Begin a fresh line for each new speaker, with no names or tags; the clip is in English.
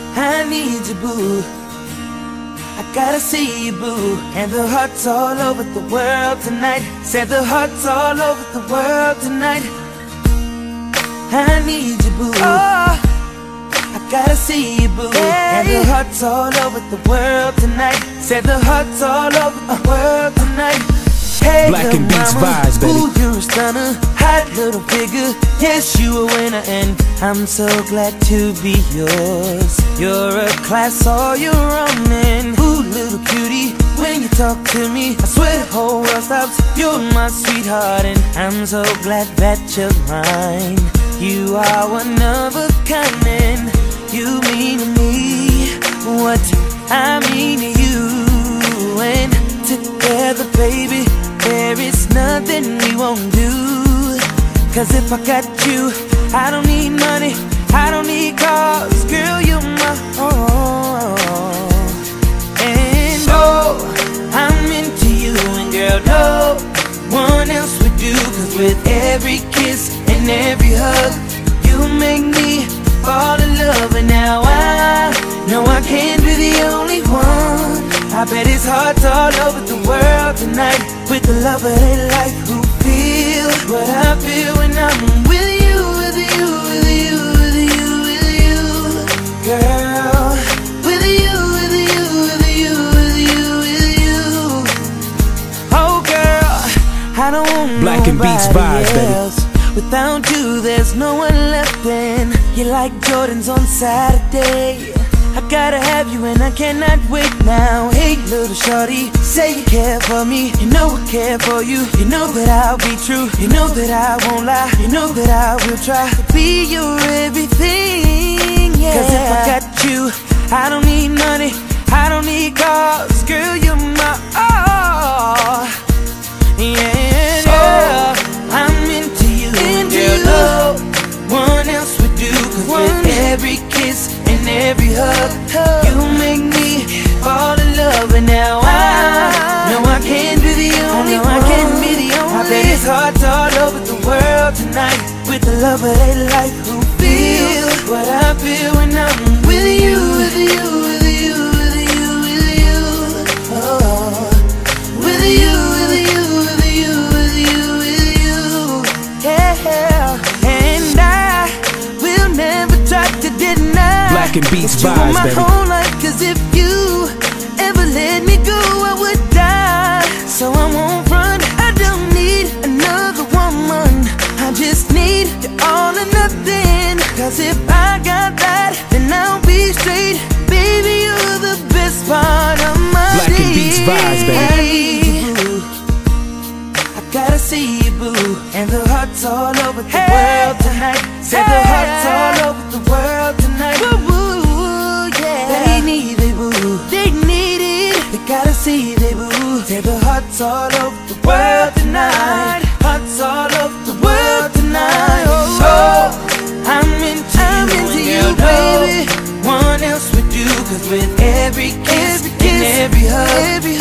I need you, boo. I gotta see you, boo. And the hearts all over the world tonight. Said the hearts all over the world tonight. I need you, boo. Oh, I gotta see you, boo. And the hearts all over the world tonight. Said the hearts all over the world tonight. Hey,
Black and Beats vibes, baby.
Ooh, you're a stunner, hot little figure. Yes, you a winner, and I'm so glad to be yours. You're a class all your own, and ooh, little cutie, when you talk to me, I swear the whole world stops. You're my sweetheart, and I'm so glad that you're mine. You are one of a kind, and you mean to me what I mean to you. And together, baby, there is nothing we won't do. Cause if I got you, I don't need money, I don't need cars. Girl, you're my all. And oh, I'm into you, and girl, no one else would do. Cause with every kiss and every hug, you make me fall in love. And now I know I can't be the only one. I bet it's hearts all over the world tonight, with the love of their life who feel what I feel when I'm with you, with you, with you, with you, with you, girl. With you, with you, with you, with you, with you. Oh girl, I don't want
Black and Beats vibes,
else. Without you, there's no one left, and you're like Jordans on Saturday. I gotta have you and I cannot wait now. Hey little shorty, say you care for me. You know I care for you. You know that I'll be true. You know that I won't lie. You know that I will try to be your everything, yeah. Cause if I got you, I don't need money, I don't need cars. Girl, you're my all. Yeah, girl, I'm into you, and girl, no one else would do. Cause with every kiss and every hug, you make me fall in love. And now I know I can't be the only one. I can't be the only. I bet it's hearts all over the world tonight, with the love of their life who feel what I feel when I'm with you, with you, with you, with you, with you. Oh, with you, with you, with you, with you, with you. Yeah, and I will never try to deny
Black and Beats
that you
vibes,
my
baby.
whole life. Cause if you ever let me go, I would die. So I won't run, I don't need another woman. I just need you all or nothing. Cause if I got that, then I'll be straight. Baby, you're the best part of my
Black
day.
and Beats vibes, baby.
I gotta see you, boo. And the hearts all over the world tonight. Said the hearts all over the world tonight. Woo, woo, woo, yeah. They need it, boo. They need it. They gotta see they boo. Said the hearts all over the world tonight. Hearts all over the world tonight. Oh, I'm into you, baby. No one else would do. Cause with every kiss and every hug,